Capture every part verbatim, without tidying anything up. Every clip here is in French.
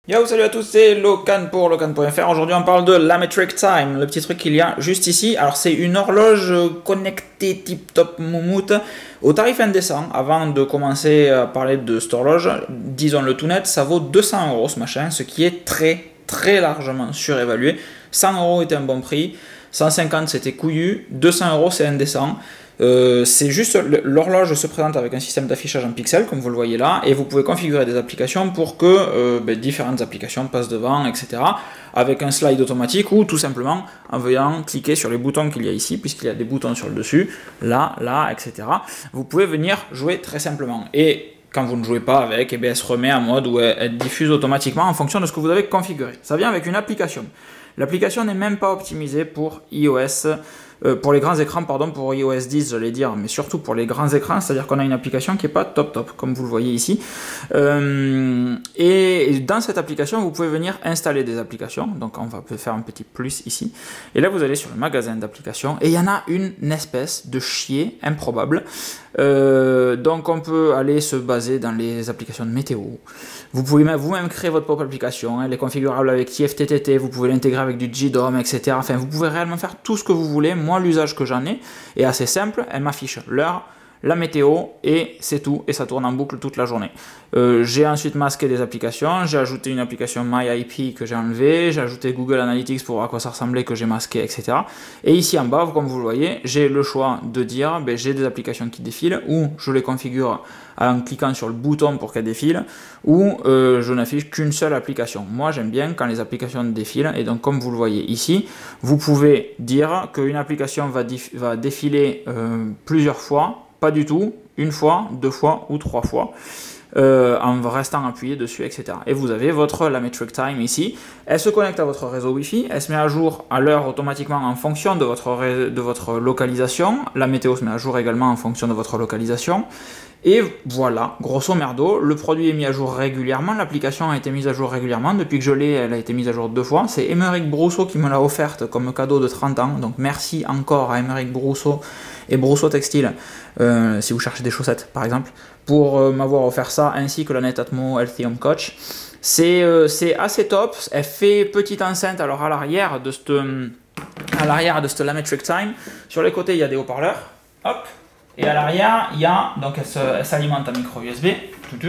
Yo, salut à tous, c'est Locan pour Locan point F R. Aujourd'hui, on parle de la Metric Time, le petit truc qu'il y a juste ici. Alors, c'est une horloge connectée tip-top moumoute au tarif indécent. Avant de commencer à parler de cette horloge, disons-le tout net, ça vaut deux cents euros ce machin, ce qui est très très largement surévalué. cent euros était un bon prix, cent cinquante c'était couillu, deux cents euros c'est indécent. Euh, c'est juste, l'horloge se présente avec un système d'affichage en pixels comme vous le voyez là, et vous pouvez configurer des applications pour que euh, ben, différentes applications passent devant, et cetera, avec un slide automatique ou tout simplement en venant cliquer sur les boutons qu'il y a ici, puisqu'il y a des boutons sur le dessus, là, là, et cetera. Vous pouvez venir jouer très simplement, et quand vous ne jouez pas avec, eh bien, elle se remet en mode où elle, elle diffuse automatiquement en fonction de ce que vous avez configuré. Ça vient avec une application. L'application n'est même pas optimisée pour iOS, euh, pour les grands écrans, pardon, pour iOS dix, j'allais dire, mais surtout pour les grands écrans, c'est-à-dire qu'on a une application qui n'est pas top top, comme vous le voyez ici. Euh, et dans cette application, vous pouvez venir installer des applications. Donc on va faire un petit plus ici. Et là, vous allez sur le magasin d'applications, et il y en a une espèce de chier improbable. Euh, donc on peut aller se baser dans les applications de météo. Vous pouvez vous-même créer votre propre application, elle est configurable avec T F T T T, vous pouvez l'intégrer avec du G D O M, et cetera. Enfin, vous pouvez réellement faire tout ce que vous voulez. Moi, l'usage que j'en ai est assez simple, elle m'affiche l'heure, la météo, et c'est tout, et ça tourne en boucle toute la journée. Euh, j'ai ensuite masqué des applications, j'ai ajouté une application MyIP que j'ai enlevée, j'ai ajouté Google Analytics pour voir à quoi ça ressemblait que j'ai masqué, et cetera. Et ici en bas, comme vous le voyez, j'ai le choix de dire, ben, j'ai des applications qui défilent, ou je les configure en cliquant sur le bouton pour qu'elles défilent, ou euh, je n'affiche qu'une seule application. Moi, j'aime bien quand les applications défilent, et donc comme vous le voyez ici, vous pouvez dire qu'une application va, va défiler euh, plusieurs fois, pas du tout, une fois, deux fois ou trois fois, euh, en restant appuyé dessus, et cetera. Et vous avez votre la Metric Time ici. Elle se connecte à votre réseau Wi-Fi, elle se met à jour à l'heure automatiquement en fonction de votre, de votre localisation. La météo se met à jour également en fonction de votre localisation. Et voilà, grosso merdo, le produit est mis à jour régulièrement, l'application a été mise à jour régulièrement, depuis que je l'ai, elle a été mise à jour deux fois. C'est Émeric Brousseau qui me l'a offerte comme cadeau de trente ans, donc merci encore à Émeric Brousseau et Brousseau Textile, euh, si vous cherchez des chaussettes par exemple, pour euh, m'avoir offert ça, ainsi que la Netatmo Healthy Home Coach. C'est euh, assez top, elle fait petite enceinte, alors à l'arrière de cette, à l'arrière de cette la Metric Time, sur les côtés il y a des haut-parleurs, hop. Et à l'arrière, il y a, donc elle s'alimente en micro U S B,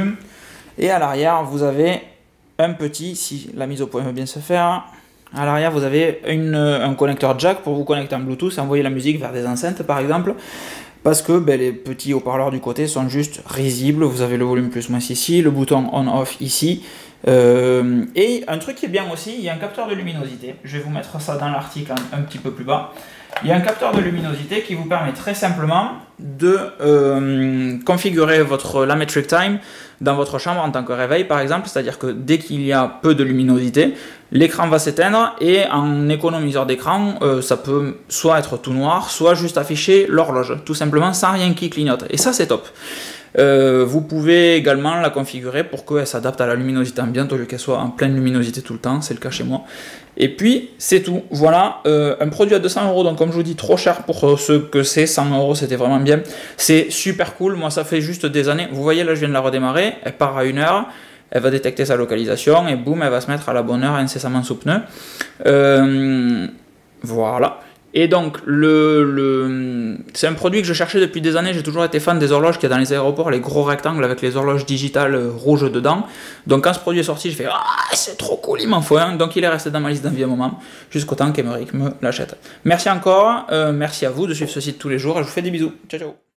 et à l'arrière, vous avez un petit, si la mise au point veut bien se faire, à l'arrière, vous avez une, un connecteur jack pour vous connecter en Bluetooth et envoyer la musique vers des enceintes, par exemple, parce que ben, les petits haut-parleurs du côté sont juste risibles. Vous avez le volume plus moins ici, le bouton on-off ici, euh, et un truc qui est bien aussi, il y a un capteur de luminosité. Je vais vous mettre ça dans l'article un, un petit peu plus bas. Il y a un capteur de luminosité qui vous permet très simplement de euh, configurer votre la Metric Time dans votre chambre en tant que réveil par exemple, c'est-à-dire que dès qu'il y a peu de luminosité, l'écran va s'éteindre et en économiseur d'écran, euh, ça peut soit être tout noir, soit juste afficher l'horloge, tout simplement sans rien qui clignote. Et ça c'est top. Euh, vous pouvez également la configurer pour qu'elle s'adapte à la luminosité ambiante au lieu qu'elle soit en pleine luminosité tout le temps, c'est le cas chez moi. Et puis c'est tout, voilà, euh, un produit à deux cents euros, donc comme je vous dis, trop cher pour ce que c'est, cent euros c'était vraiment bien, c'est super cool. Moi ça fait juste des années, vous voyez là je viens de la redémarrer, elle part à une heure, elle va détecter sa localisation et boum, elle va se mettre à la bonne heure incessamment sous pneu. Euh, voilà. Et donc, le, le, c'est un produit que je cherchais depuis des années. J'ai toujours été fan des horloges qu'il y a dans les aéroports, les gros rectangles avec les horloges digitales rouges dedans. Donc, quand ce produit est sorti, je fais ah, c'est trop cool, il m'en faut un. Donc, il est resté dans ma liste d'envie un moment, jusqu'au temps qu'Émeric me l'achète. Merci encore, euh, merci à vous de suivre ce site tous les jours. Je vous fais des bisous. Ciao, ciao.